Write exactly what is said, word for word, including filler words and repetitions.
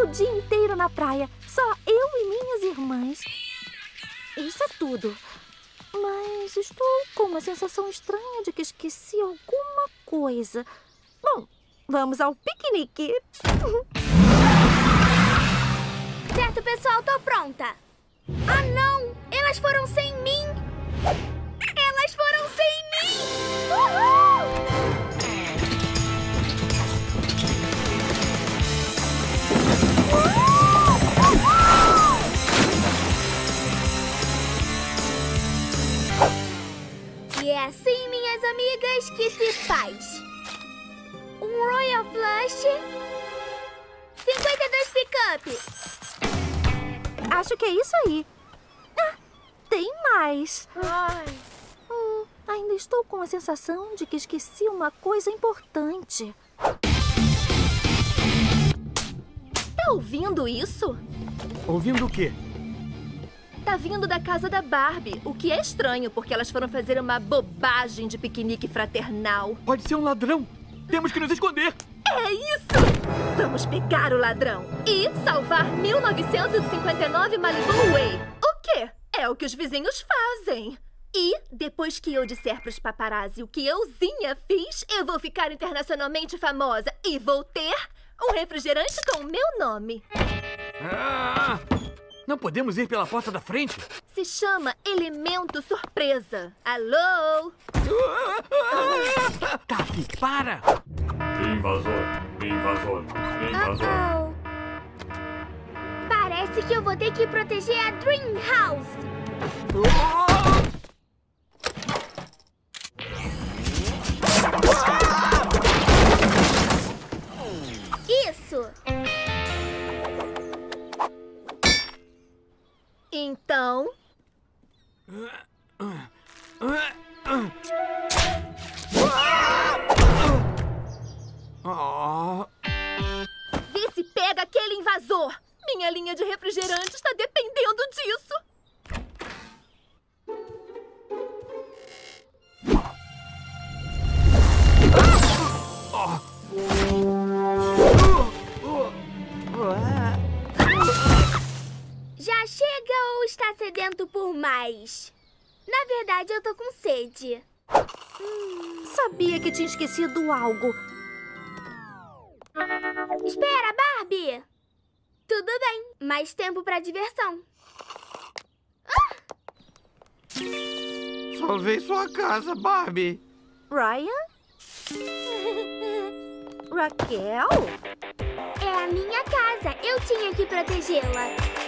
dia inteiro na praia. Só eu e minhas irmãs. Isso é tudo. Mas estou com uma sensação estranha de que esqueci alguma coisa. Bom, vamos ao piquenique. Certo, pessoal, tô pronta. Ah, não! Elas foram sem mim! Elas foram sem mim! Uhul! E é assim, minhas amigas, que se faz. Um Royal Flush, cinquenta e dois pick-up. Acho que é isso aí. Ah, tem mais. Ai. Hum, ainda estou com a sensação de que esqueci uma coisa importante. Tá ouvindo isso? Ouvindo o quê? Tá vindo da casa da Barbie, o que é estranho, porque elas foram fazer uma bobagem de piquenique fraternal. Pode ser um ladrão. Temos que nos esconder. É isso! Vamos pegar o ladrão e salvar mil novecentos e cinquenta e nove Malibu Way. O quê? É o que os vizinhos fazem. E, depois que eu disser pros paparazzi o que euzinha fiz, eu vou ficar internacionalmente famosa e vou ter um refrigerante com o meu nome. Ah, não podemos ir pela porta da frente? Se chama Elemento Surpresa. Alô? Taffy, para! Invasor, invasor, invasor. Uh-oh. Parece que eu vou ter que proteger a Dream House. Isso! Então... Oh. Vê se pega aquele invasor! Minha linha de refrigerante está dependendo disso! Já chega ou está sedento por mais? Na verdade, eu tô com sede. Hum, sabia que tinha esquecido algo. Espera, Barbie! Tudo bem, mais tempo pra diversão. Ah! Salvei sua casa, Barbie. Ryan? Raquel? É a minha casa, eu tinha que protegê-la.